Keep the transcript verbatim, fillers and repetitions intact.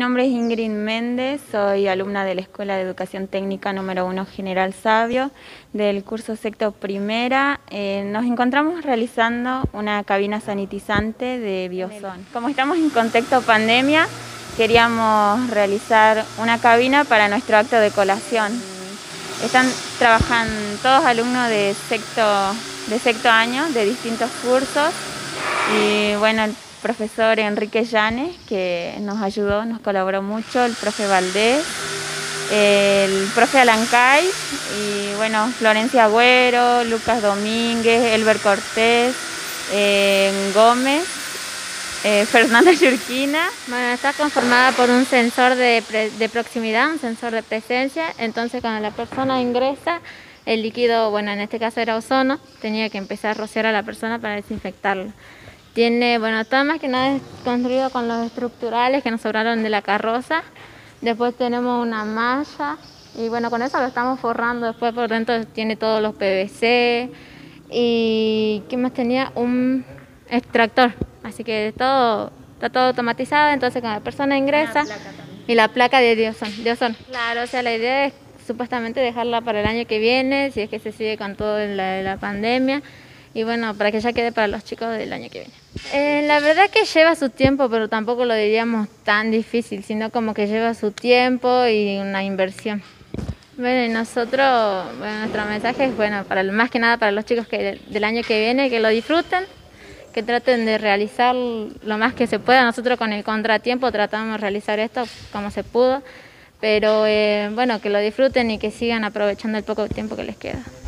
nombre es Ingrid Méndez, soy alumna de la Escuela de Educación Técnica número uno General Sabio, del curso sexto primera. Eh, nos encontramos realizando una cabina sanitizante de Bioson. Como estamos en contexto pandemia, queríamos realizar una cabina para nuestro acto de colación. Están trabajando todos alumnos de sexto, de sexto año, de distintos cursos, y bueno, el profesor Enrique Llanes, que nos ayudó, nos colaboró mucho, el profe Valdés, el profe Alancay, y bueno, Florencia Agüero, Lucas Domínguez, Elber Cortés, eh, Gómez, eh, Fernanda Yurquina. Bueno, está conformada por un sensor de, pre, de proximidad, un sensor de presencia. Entonces cuando la persona ingresa, el líquido, bueno, en este caso era ozono, tenía que empezar a rociar a la persona para desinfectarlo. Tiene, bueno, todo más que nada es construido con los estructurales que nos sobraron de la carroza. Después tenemos una malla y bueno, con eso lo estamos forrando. Después por dentro tiene todos los P V C y ¿qué más tenía? Un extractor. Así que todo, está todo automatizado, entonces cuando la persona ingresa y la placa de Bioson, Bioson. Claro, o sea, la idea es supuestamente dejarla para el año que viene, si es que se sigue con todo la, la pandemia. Y bueno, para que ya quede para los chicos del año que viene. Eh, la verdad que lleva su tiempo, pero tampoco lo diríamos tan difícil, sino como que lleva su tiempo y una inversión. Bueno, y nosotros, bueno, nuestro mensaje es, bueno, para más que nada para los chicos que del año que viene, que lo disfruten, que traten de realizar lo más que se pueda. Nosotros con el contratiempo tratamos de realizar esto como se pudo, pero eh, bueno, que lo disfruten y que sigan aprovechando el poco tiempo que les queda.